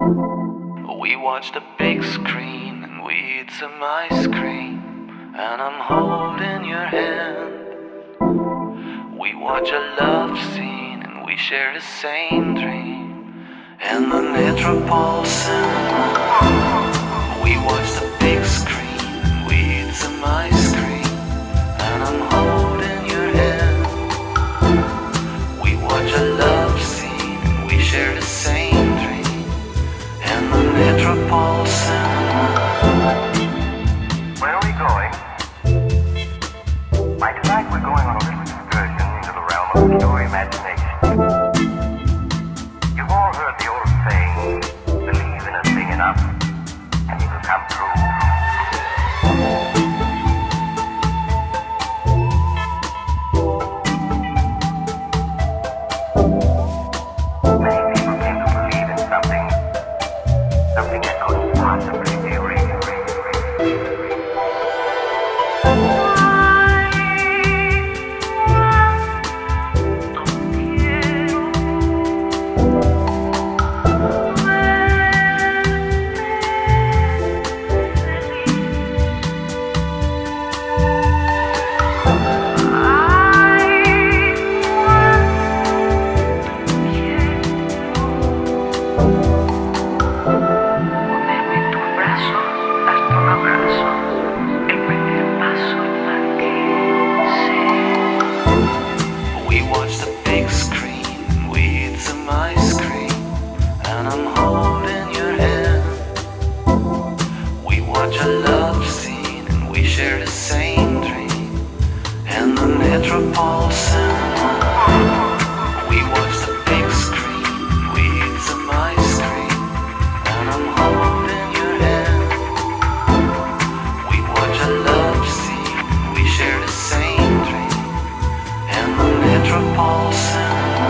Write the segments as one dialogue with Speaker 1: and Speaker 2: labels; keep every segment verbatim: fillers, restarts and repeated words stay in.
Speaker 1: We watched the big screen and we eat some ice cream, and I'm holding your hand. We watch a love scene and we share the same dream in the Metropole Cinema. We watch the big screen and we eat some ice cream, and I'm holding your hand. We watch a love scene and we share the same dream in the Metropole Cinema.
Speaker 2: Where are we going? Why, tonight we're going on a little excursion into the realm of pure imagination. You've all heard the old saying, believe in a thing enough, and it will come true. Many people came to believe in something, something that couldn't possibly be real.
Speaker 1: We watch the big screen and we eat some ice cream, and I'm holding your hand. We watch a love scene and we share the same dream in the Metropole Cinema. We watch the big screen and we eat some ice cream, and I'm holding your hand. We watch a love scene and we share the same dream in the Metropole Cinema.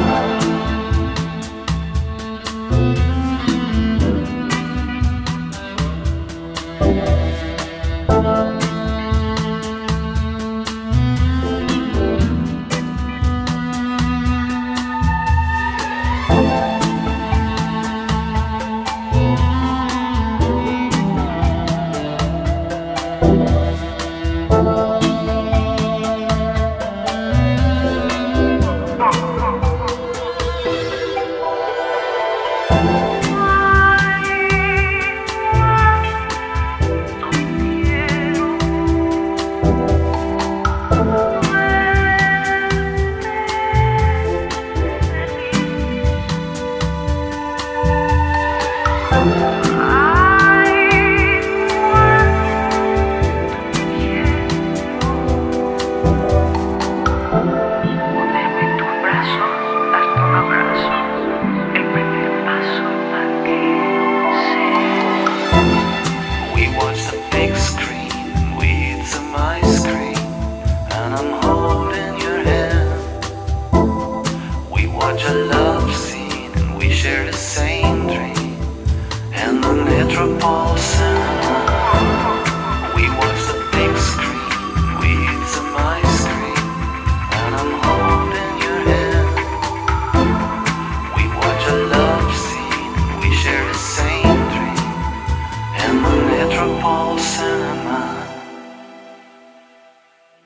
Speaker 1: We watch the big screen and we eat some ice cream, and I'm holding your hand. We watch a love scene and we share the same dream in the Metropole Cinema.